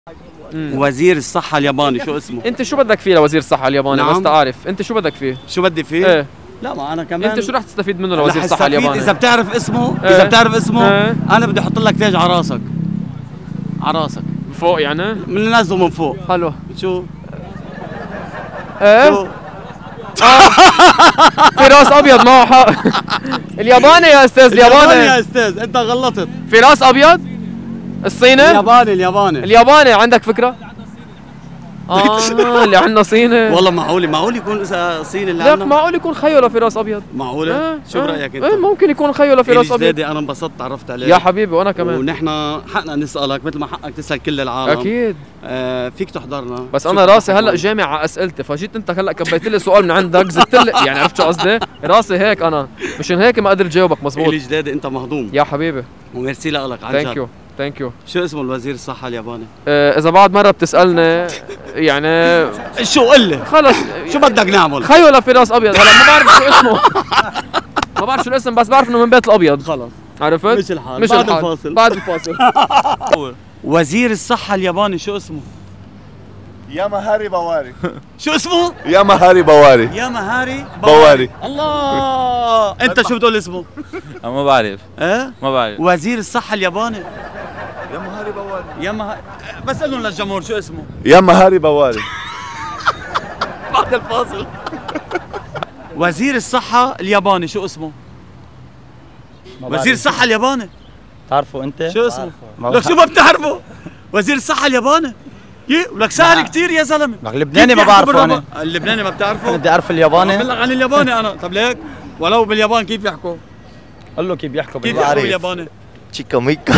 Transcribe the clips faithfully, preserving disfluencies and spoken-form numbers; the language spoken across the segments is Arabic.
وزير الصحة الياباني شو اسمه؟ انت شو بدك فيه لوزير الصحة الياباني؟ نعم. بس تعرف انت شو بدك فيه؟ شو بدي فيه؟ ايه لا ما انا كمان انت شو رح تستفيد منه لوزير الصحة الياباني؟ اذا بتعرف اسمه ايه؟ اذا بتعرف اسمه ايه؟ انا بدي احط لك تاج على راسك. على راسك فوق يعني؟ من نازله من فوق. حلو. شو؟ ايه؟ شو؟ آه. في راس ابيض معه حق. الياباني يا استاذ الياباني. الياباني يا استاذ انت غلطت. في راس ابيض؟ الصيني؟ الياباني الياباني الياباني عندك فكرة؟ اه اللي عندنا صيني. والله معقول معقول يكون صيني اللي لا عندنا؟ معقول يكون خيله في راس ابيض. معقولة؟ اه شو اه برأيك انت؟ ايه ممكن يكون خيله في راس ابيض. جديدي انا انبسطت تعرفت عليك يا حبيبي وانا كمان. ونحن حقنا نسألك مثل ما حقك تسأل كل العالم. اكيد. آه فيك تحضرنا. بس انا راسي هلا جامع على اسئلتي، فجيت انت هلا كبيت لي سؤال من عندك زدت لي يعني عرفت شو قصدي؟ راسي هيك انا مشان هيك ما قدرت جاوبك مزبوط. الي جديدي انت مهضوم يا حبيبي وميرسي لك عن جد. ثانك يو ثانك يو. شو اسمه الوزير الصحة الياباني؟ آه اذا بعد مره بتسالني يعني شو قل لي؟ خلص شو بدك نعمل؟ خيو لفراس ابيض هلا ما بعرف شو اسمه. ما بعرف شو الاسم بس بعرف انه من بيت الابيض. خلص عرفت؟ مش الحال مش بعد الحال. الفاصل بعد الفاصل. وزير الصحة الياباني شو اسمه؟ ياماهاري بواري. شو اسمه؟ ياماهاري بواري. ياماهاري بواري. الله انت شو بتقول اسمه؟ ما بعرف. ايه؟ ما بعرف. وزير الصحة الياباني ياماهاري بواري. ياما بس قول لهم للجمهور شو اسمه؟ ياماهاري بواري. بعد الفاصل. وزير الصحة الياباني شو اسمه؟ وزير الصحة الياباني تعرفه انت؟ شو اسمه؟ لك شو ما بتعرفه؟ وزير الصحة الياباني يي ولك سهل كثير يا زلمه. لك اللبناني ما بعرفه انا. اللبناني ما بتعرفه؟ بدي اعرف الياباني. بقول لك عن الياباني انا، طب ليك؟ ولو باليابان كيف يحكوا؟ قول له كيف يحكوا كيف يحكوا بالياباني؟ تشيكا ميكا.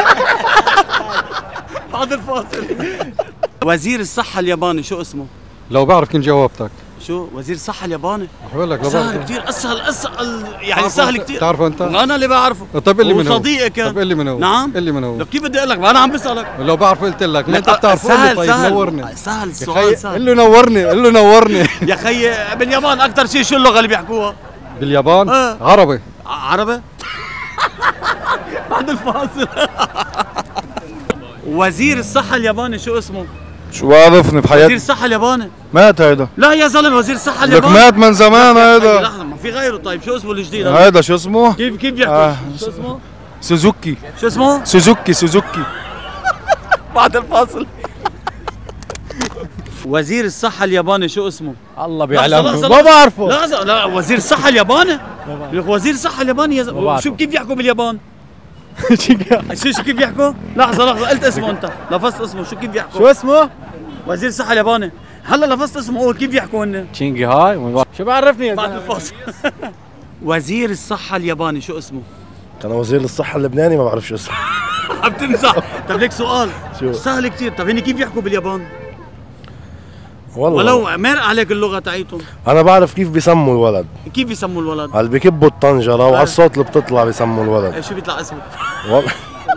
بعد الفاصل. وزير الصحة الياباني شو اسمه؟ لو بعرف كنت جاوبتك. شو وزير الصحة الياباني؟ بقول لك لو سهل بعرف كثير اسهل اسهل يعني سهل كثير. بتعرفه انت؟ انا اللي بعرفه. طيب قل لي من هو؟ وصديقي كان. طيب قل لي من هو؟ نعم؟ قل لي من هو؟ لك كيف بدي اقول لك؟ ما انا عم بسألك. لو بعرف قلت لك، ما انت بتعرفه قل لي طيب سهل نورني. سهل السؤال سهل. قل له نورني قل له نورني. يا خيي باليابان اكثر شيء شو اللغة اللي بيحكوها؟ باليابان؟ آه. عربي. عربي؟ بعد الفاصل. وزير الصحة الياباني شو اسمه؟ شو بعرفني وزير بحياتي؟ الصحة الياباني مات هيدا. لا يا زلمة وزير الصحة لك الياباني مات من زمان هيدا. لحظة ما في غيره. طيب شو اسمه الجديد هذا؟ هيدا شو اسمه؟ كيف كيف بيحكوا؟ آه. شو اسمه؟ سوزوكي. شو اسمه؟ سوزوكي سوزوكي. بعد الفاصل. وزير الصحة الياباني شو اسمه؟ الله لحظة، بيعلم. لحظة، ما لحظة. بعرفه. لحظة لا وزير الصحة الياباني؟ لك وزير الصحة الياباني يا زلمة شو كيف يحكوا باليابان؟ شو شو كيف يحكوا؟ لحظة لحظة قلت اسمه أنت، لفظت اسمه شو كيف يحكوا؟ شو اسمه؟ وزير الصحة الياباني، هلا لفظت اسمه هو كيف يحكوا هن؟ تشينجي هاي. شو بعرفني يا بعد زلمه؟ الفاصل. وزير الصحة الياباني شو اسمه؟ أنا وزير الصحة اللبناني ما بعرف شو اسمه. عم تمزح، طيب ليك سؤال شو؟ سهل كثير، طيب هن كيف يحكوا باليابان؟ والله ولو مارق عليك اللغة تاعيتهم، أنا بعرف كيف بيسموا الولد. كيف يسموا الولد؟ هل بكبوا الطنجرة وعلى الصوت اللي بتطلع بيسموا الولد. إيه شو بيطلع اسمه؟ والله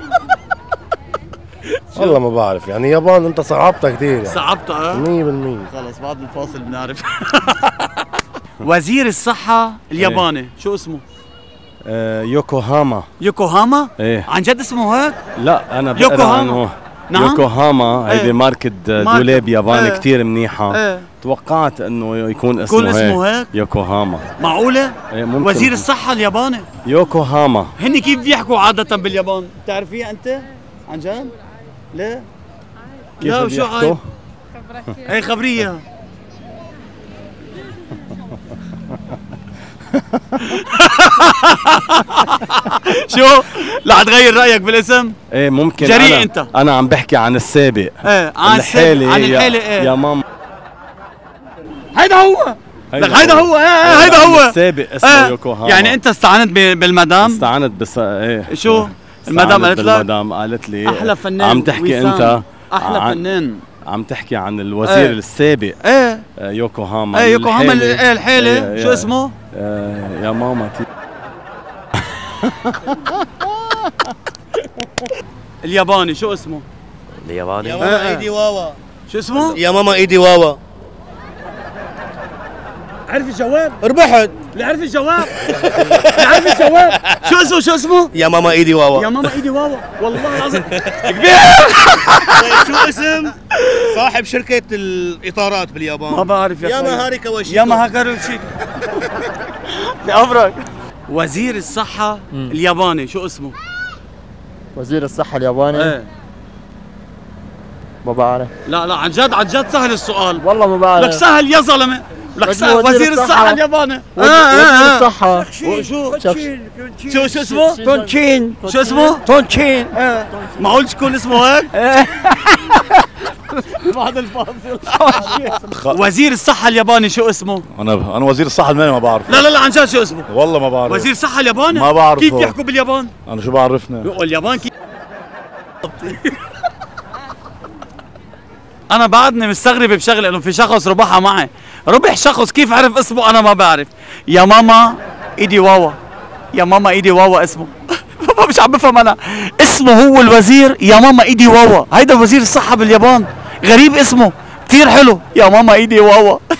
والله ما بعرف يعني يابان أنت صعبتها كثير يعني. صعبتها اه؟ مية بالمية. خلص بعد الفاصل بنعرف. وزير الصحة الياباني شو اسمه؟ يوكوهاما. يوكوهاما؟ ايه عن جد اسمه هيك؟ لا انا بقرا يوكوهاما. عنه. نعم؟ يوكوهاما ايه. هيدي ماركة دولاب ياباني ايه. كثير منيحة. ايه توقعت انه يكون اسمه يكون اسمه هيك؟ يوكوهاما. معقولة؟ ايه ممكن. وزير الصحة الياباني يوكوهاما. هن كيف بيحكوا عادة باليابان؟ بتعرفيها أنت؟ عن جد؟ ليه؟ كيف لا وشو بيحكوا؟ عيب؟ ايه خبريها. شو؟ رح تغير رأيك بالاسم؟ ايه ممكن. جريء أنا أنت. انا عم بحكي عن السابق. ايه عن الحالي. عن الحالة يا, ايه؟ يا ماما. هيدا هو لك هيدا هو ايه ايه هيدا هو السابق اسمه ايه. يوكوهاما. يعني أنت استعنت ب- بالمدام؟ استعنت بس ايه شو؟ المدام قالت لك؟ المدام قالت لي أحلى فنان عم تحكي وسام. انت أحلى عن فنان. عم تحكي عن الوزير ايه. السابق. ايه آه، يوكوهاما. ايه يوكوهاما ال- الحالي. ايه الحالة ايه شو يا- اسمه؟ آه، يا ماما تي. الياباني شو اسمه؟ الياباني. يا ماما ايدي واوا. شو اسمه؟ يا ماما ايدي واوا. عرف الجواب؟ ربحت. اللي عرف الجواب اللي عرف الجواب شو اسمه شو اسمه؟ يا ماما ايدي واوا. يا ماما ايدي واوا والله العظيم. شو اسم صاحب شركة الإطارات باليابان؟ ما بعرف يا يا خيي. مهاري كواشيكو. يا مهاكاروشيكو. بأمرك. وزير الصحة الياباني شو اسمه؟ وزير الصحة الياباني ايه ما بعرف لا لا عن جد عن جد سهل السؤال. والله ما بعرف لك سهل يا زلمه. لك وزير سهل وزير الصحة. الصحة الياباني. وزير الصحة شو شو شوف- شو شو اسمه؟ تونشين شو اسمه؟ تونشين معقول تكون اسمه هيك؟ بعد الفاصل. وزير الصحة الياباني شو اسمه؟ انا انا وزير الصحه المالي ما بعرف. لا لا لا عن جد شو اسمه؟ والله ما بعرف. وزير الصحة الياباني؟ ما بعرفه. كيف يحكوا باليابان؟ انا شو بعرفنا؟ اليابان كيف؟ انا بعدني مستغرب بشغله انه في شخص ربحها معي. ربح شخص كيف عرف اسمه انا ما بعرف. يا ماما ايدي واوا. يا ماما ايدي واوا اسمه. مش عم بفهم انا. اسمه هو الوزير يا ماما ايدي واوا. هيدا وزير الصحة باليابان. غريب اسمه كثير حلو. يا ماما ايدي واوا.